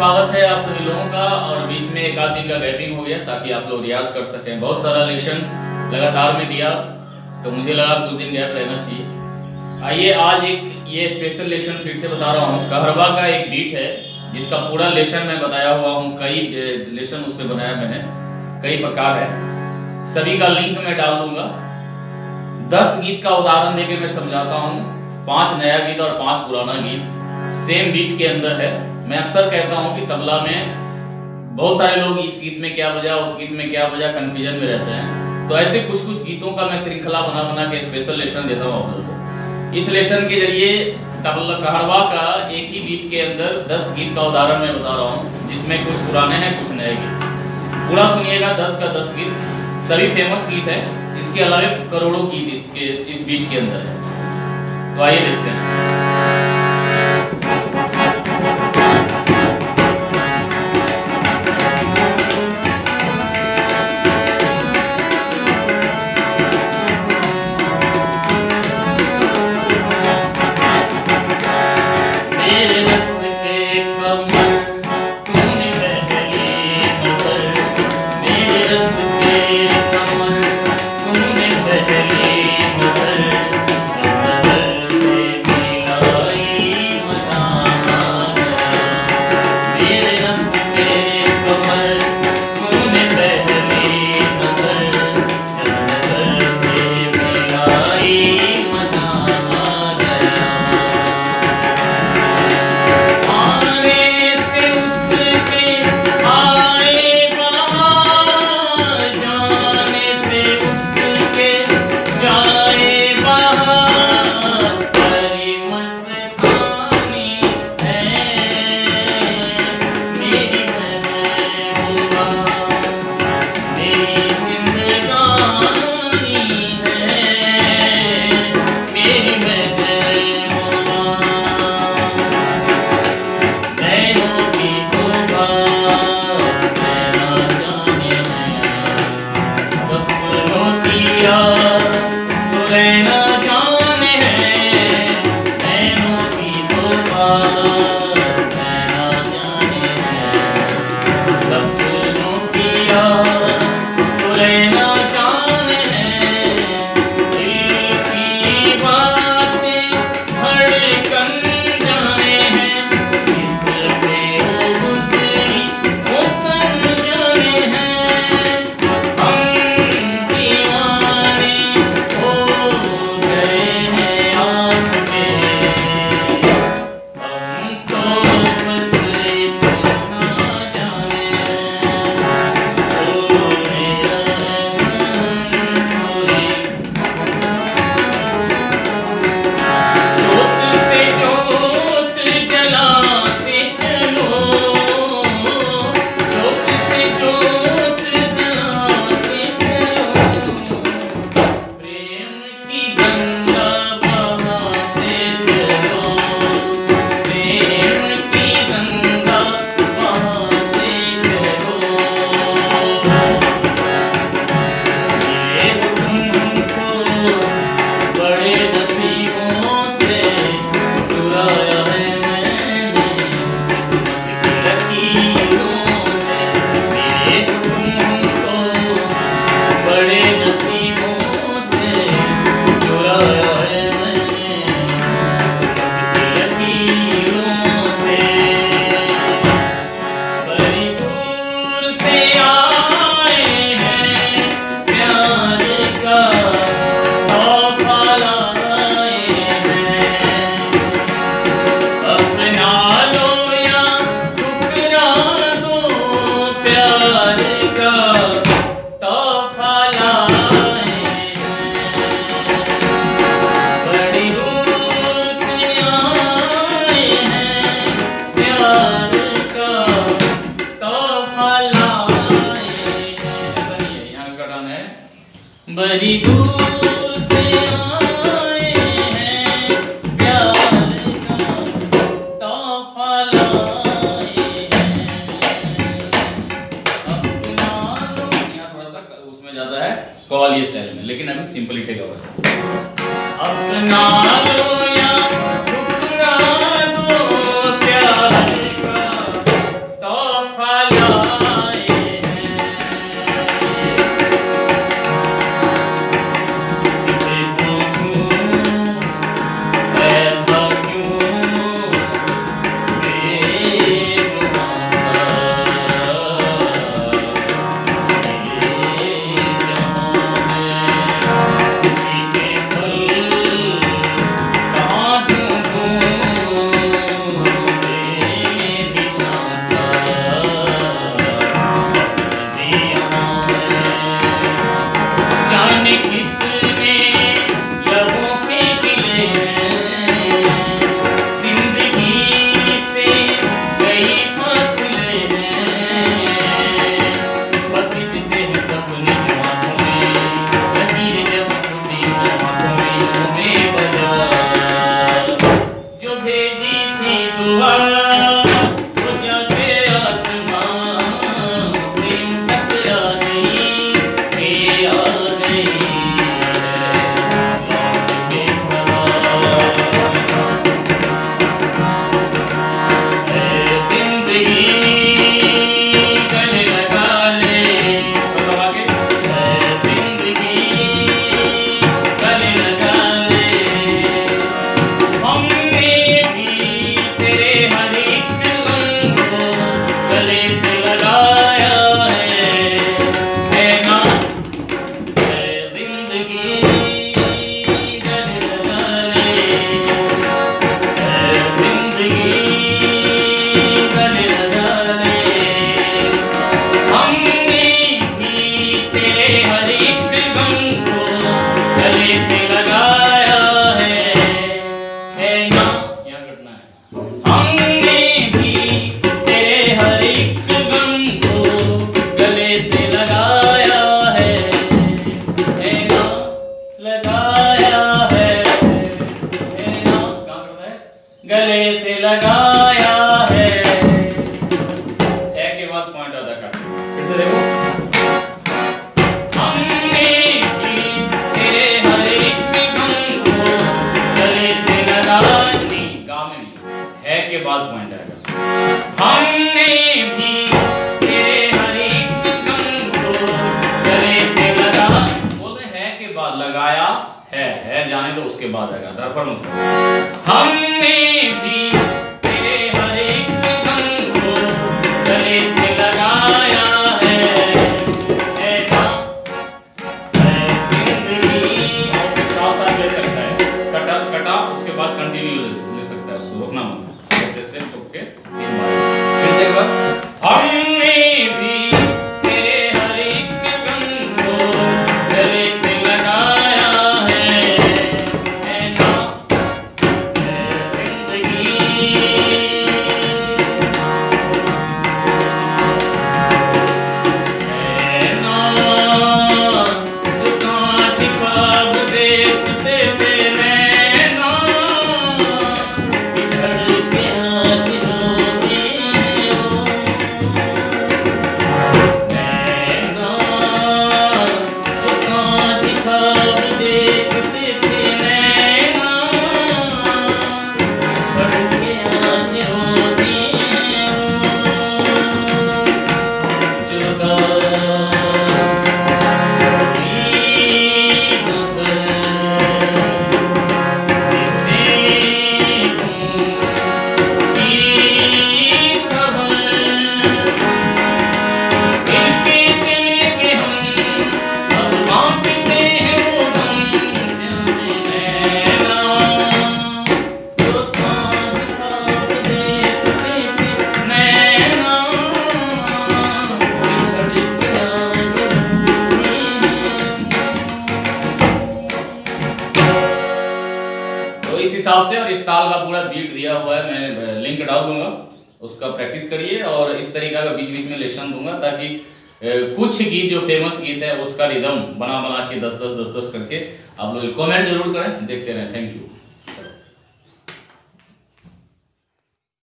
स्वागत है आप सभी लोगों का। और बीच में एक आध दिन का गैपिंग हो गया ताकि आप लोग रियाज कर सकें। बहुत सारा लेसन लगातार में दिया तो मुझे लगा कुछ दिन गैप रहना चाहिए। आइए आज एक ये स्पेशल लेसन फिर से बता रहा हूँ। कहरवा का एक बीट है जिसका पूरा लेसन मैं बताया हुआ हूँ। कई लेसन उस पर बनाया मैंने, कई प्रकार है। सभी का लिंक मैं डाल दूंगा। 10 गीत का उदाहरण देके मैं समझाता हूँ। 5 नया गीत और 5 पुराना गीत सेम बीट के अंदर है। मैं अक्सर कहता हूँ कि तबला में बहुत सारे लोग इस गीत में क्या बजा, उस गीत में क्या बजा, कंफ्यूजन में रहते हैं। तो ऐसे कुछ कुछ गीतों का मैं श्रृंखला बना बना के स्पेशल लेसन देता हूँ आप लोगों को। इस लेसन के जरिए तबला कहरवा का एक ही बीट के अंदर 10 गीत का उदाहरण मैं बता रहा हूँ, जिसमें कुछ पुराने हैं कुछ नए गीत। पूरा सुनिएगा। 10 का 10 गीत सभी फेमस गीत है। इसके अलावा करोड़ों गीत इस बीट के अंदर है। तो आइए देखते हैं। बड़ी दूर से आए हैं प्यार का तोहफा लाए हैं अपना लो। यहाँ थोड़ा सा उसमें ज्यादा है कव्वाली स्टाइल में, लेकिन अभी सिंपलिटी का है। अपना लो या टुकड़ा दो प्यार का लगाया है के बाद पॉइंट अदा कर। फिर से देखो, हमने भी तेरे हर एक गम को गले से लगाया, नहीं गा में नहीं, है के बाद पॉइंट आएगा। हमने भी तेरे हर एक गम को गले से लगा, बोलते है के बाद लगाया है जाने दो, उसके बाद आएगा दर्पण मत। हमने भी तेरे हर एक गम को गले से लगाया है ना जिंदगी, और उसके साथ साथ ले सकता है, कटा कटा उसके बाद कंटिन्यू ले सकता है, उसको रोकना मत, ऐसे से ठोक के 3 बार। फिर से एक बार, हमने भी तेरे हर एक गम को गले से लगाया है ना जिंदगी, है ना जो सांझ ख्वाब देखते थे नैना, बिछड़ के आज रोते हो, नैना जो सांझ ख्वाब देखते थे नैना, बिछड़ के आज रोते हो, जुदा इस हिसाब से, और इस ताल का पूरा बीट दिया हुआ है, मैं लिंक डाल दूंगा, उसका प्रैक्टिस करिए, और इस तरीका का बीच बीच में लेसन दूंगा, ताकि कुछ गीत जो फेमस गीत है उसका रिदम बना बना के 10-10 करके आप लोग कमेंट जरूर करें, देखते रहें। Thank you.